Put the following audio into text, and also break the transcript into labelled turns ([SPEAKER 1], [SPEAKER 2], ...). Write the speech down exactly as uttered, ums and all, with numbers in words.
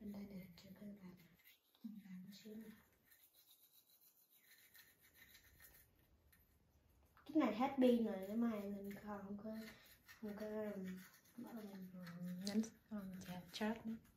[SPEAKER 1] Bên đây nè, chưa có làm làm một xíu nữa. Cái này hết pin rồi, nếu mai mình không có không có bắt đầu mình
[SPEAKER 2] nhấn um, chat nữa.